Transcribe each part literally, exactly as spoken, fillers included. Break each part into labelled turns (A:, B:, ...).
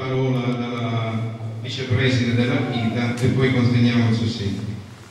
A: parola alla vicepresidente dell'Archita e poi consegniamo il sussidio.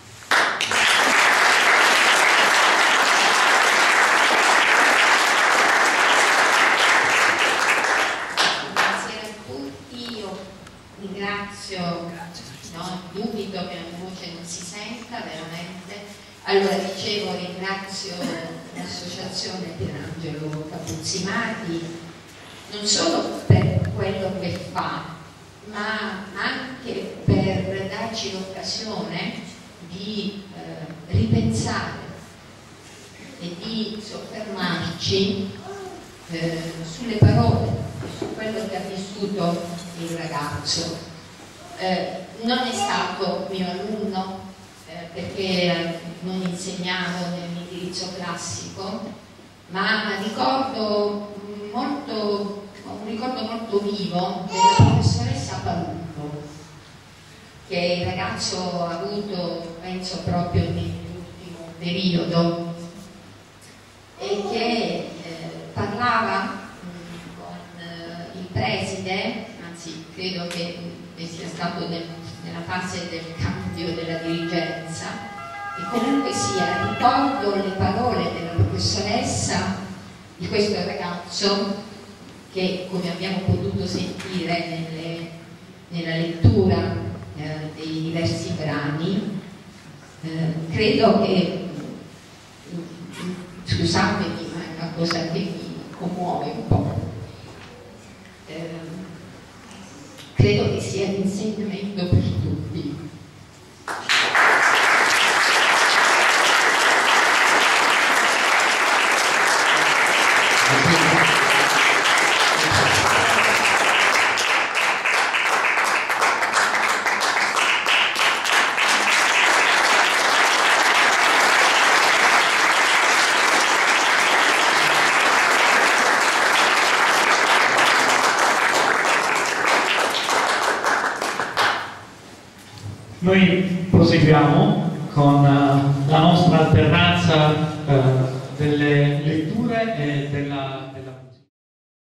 B: Buonasera a tutti, io ringrazio, no, dubito che la mia voce non si senta veramente. Allora, dicevo, ringrazio l'associazione Pierangelo Capuzzi-Mati non solo per quello che fa, ma anche per darci l'occasione di eh, ripensare e di soffermarci eh, sulle parole, su quello che ha vissuto il ragazzo. Eh, non è stato mio alunno, perché non insegnavo nell'indirizzo classico, ma ricordo molto, un ricordo molto vivo della professoressa Palumbo, che il ragazzo ha avuto, penso, proprio nell'ultimo periodo, e che eh, parlava mh, con eh, il preside, anzi credo che sia stato nel, nella fase del cambio della dirigenza, e comunque sia ricordo le parole della professoressa di questo ragazzo che, come abbiamo potuto sentire nelle, nella lettura eh, dei diversi brani, eh, credo che, scusatemi, ma è una cosa che mi commuove un po'. Eh, credo che sia un insegnamento per tutti.
C: Noi proseguiamo con uh, la nostra alternanza uh, delle letture e della